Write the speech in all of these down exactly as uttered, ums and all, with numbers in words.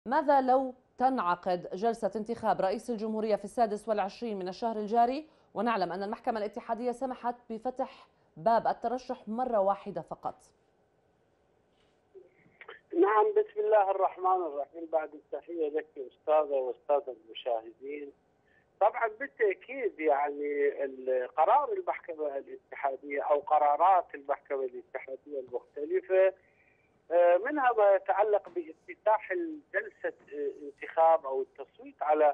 ماذا لو تنعقد جلسة انتخاب رئيس الجمهورية في السادس والعشرين من الشهر الجاري، ونعلم أن المحكمة الاتحادية سمحت بفتح باب الترشح مرة واحدة فقط؟ نعم، بسم الله الرحمن الرحيم. بعد التحية لك أستاذة وأستاذ المشاهدين. طبعا بالتأكيد يعني قرار المحكمة الاتحادية أو قرارات المحكمة الاتحادية المختلفة منها ما يتعلق بافتتاح جلسة انتخاب أو التصويت على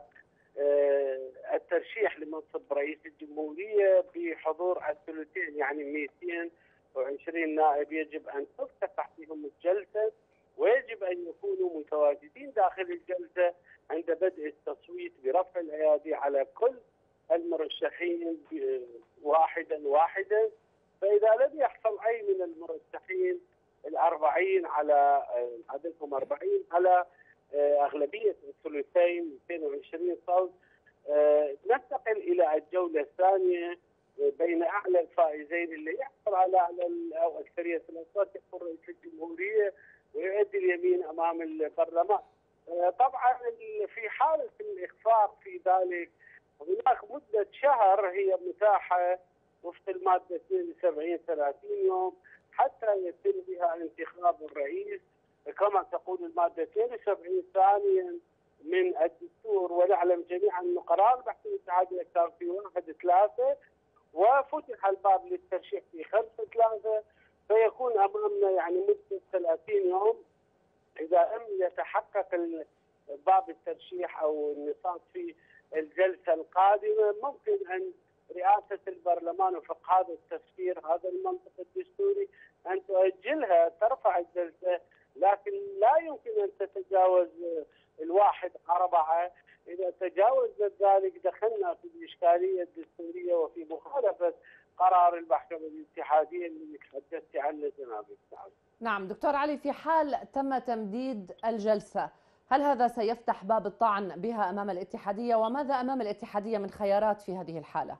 الترشيح لمنصب رئيس الجمهورية بحضور الثلثين، يعني مئتين وعشرين نائب يجب أن تفتح فيهم الجلسة، ويجب أن يكونوا متواجدين داخل الجلسة عند بدء التصويت برفع الأيادي على كل المرشحين واحدا واحدا. فإذا لم يحصل أي من المرشحين الأربعين على عددهم أربعين على أغلبية الثلثين مئتين وعشرين صوت، ننتقل إلى الجولة الثانية بين أعلى الفائزين اللي يحصل على أعلى أو أكثرية الأصوات يكون رئيس الجمهورية ويؤدي اليمين أمام البرلمان. طبعا في حالة الإخفاق في ذلك هناك مدة شهر هي متاحة وفق المادة اثنين وسبعين ثلاثين يوم حتى يتم بها انتخاب الرئيس كما تقول المادة اثنين وسبعين ثانيا من الدستور. ونعلم جميعا أن قرار المحكمة الاتحادية كان في واحد ثلاثة وفتح الباب للترشيح في خمسة ثلاثة، فيكون أمامنا يعني مدة ثلاثين يوم. إذا لم يتحقق باب الترشيح أو النصاب في الجلسة القادمة ممكن أن رئاسة البرلمان وفق هذا التسفير هذا المنطق الدستوري أن تؤجلها ترفع الجلسة، لكن لا يمكن أن تتجاوز الواحد أربعة. إذا تجاوزت ذلك دخلنا في الإشكالية الدستورية وفي مخالفة قرار المحكمة الاتحادية اللي تحدثت عنه جنابك. نعم دكتور علي، في حال تم تمديد الجلسة هل هذا سيفتح باب الطعن بها أمام الاتحادية؟ وماذا أمام الاتحادية من خيارات في هذه الحالة؟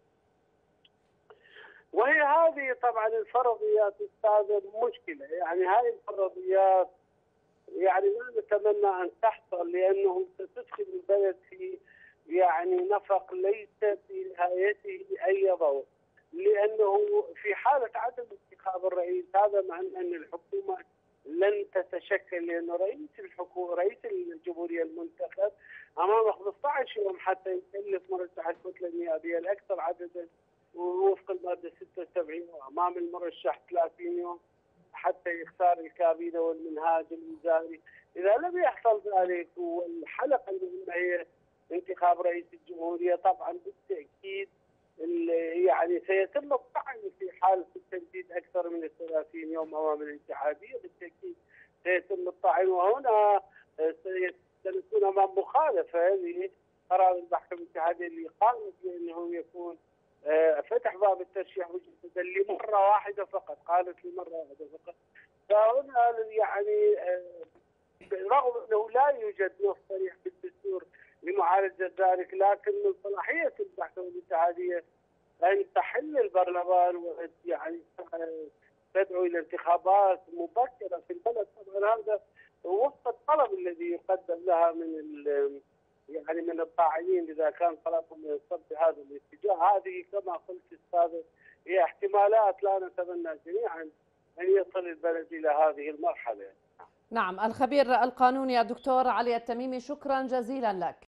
وهي هذه طبعا الفرضيات استاذ مشكلة، يعني هذه الفرضيات يعني لا نتمنى أن تحصل، لأنه ستدخل البلد في يعني نفق ليس في نهايته أي ضوء، لأنه في حالة عدم انتخاب الرئيس هذا معنى أن الحكومة لن تتشكل، لأن رئيس الحكومة رئيس الجمهورية المنتخب أمامه خمسة عشر يوم حتى يكلف مرشح الكتلة النيابية الأكثر عددا وفق المادة ستة وسبعين، وأمام المرشح ثلاثين يوم حتى يختار الكابينة والمنهاج الوزاري. إذا لم يحصل ذلك والحلقة المهمة هي انتخاب رئيس الجمهورية، طبعا بالتأكيد يعني سيتم الطعن في حال التمديد أكثر من الثلاثين يوم أمام الاتحادية، بالتأكيد سيتم الطعن، وهنا سنكون أمام مخالفة لقرار المحكمة الاتحادية اللي قالت بأنه يكون فتح باب الترشيح مجددا لمرة واحدة فقط، قالت لمرة واحدة فقط. فهنا يعني رغم أنه لا يوجد نص صريح بالدستور لمعالجة ذلك، لكن من صلاحية المحكمة الاتحادية أن تحل البرلمان ويعني تدعو إلى انتخابات مبكرة في البلد. طبعا هذا وفق الطلب الذي يقدم لها من يعني من الطاعنين إذا كان طلبهم ينصب بهذا الاتجاه. هذه كما قلت استاذ هي احتمالات لا نتمنى جميعا أن يصل البلد إلى هذه المرحلة. نعم، الخبير القانوني الدكتور علي التميمي، شكرا جزيلا لك.